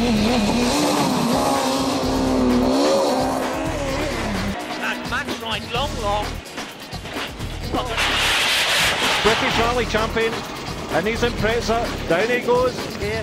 And Max right, long. British Rally Champion, and he's Impreza, down he goes.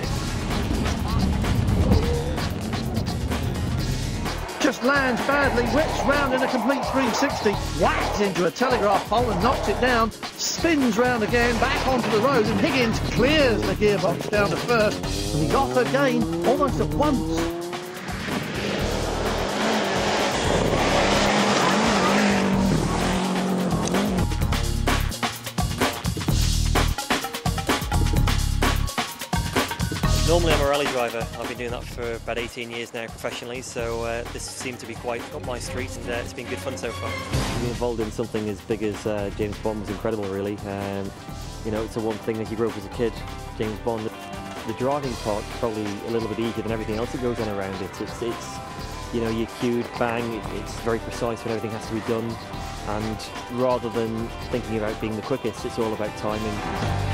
Just lands badly, whips round in a complete 360, whacks into a telegraph pole and knocks it down, spins round again, back onto the road, and Higgins clears the gearbox down to first, and he's off again almost at once. Normally I'm a rally driver. I've been doing that for about 18 years now professionally, so this seemed to be quite up my street, and it's been good fun so far. Being involved in something as big as James Bond was incredible, really. You know, it's the one thing that you grew up as a kid, James Bond. The driving part's probably a little bit easier than everything else that goes on around it. It's you know, you're cued, bang, it's very precise when everything has to be done, and rather than thinking about being the quickest, it's all about timing.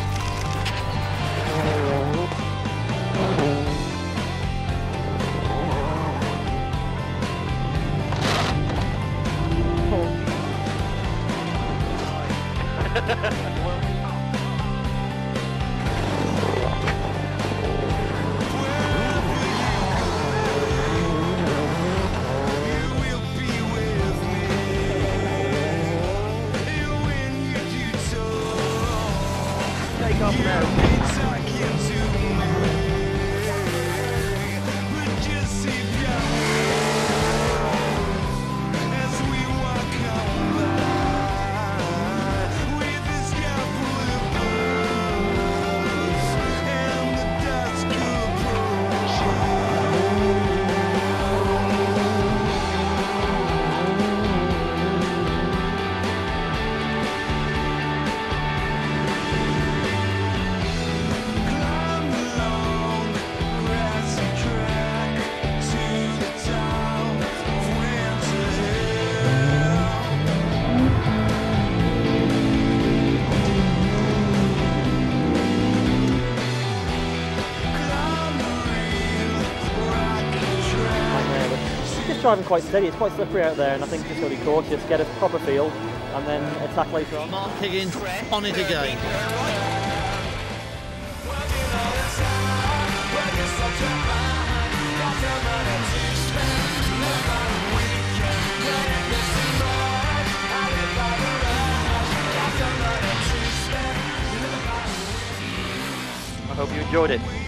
Take off now. Just driving quite steady, it's quite slippery out there, and I think just got to be cautious, get a proper feel, and then attack later on. Mark Higgins on it again. I hope you enjoyed it.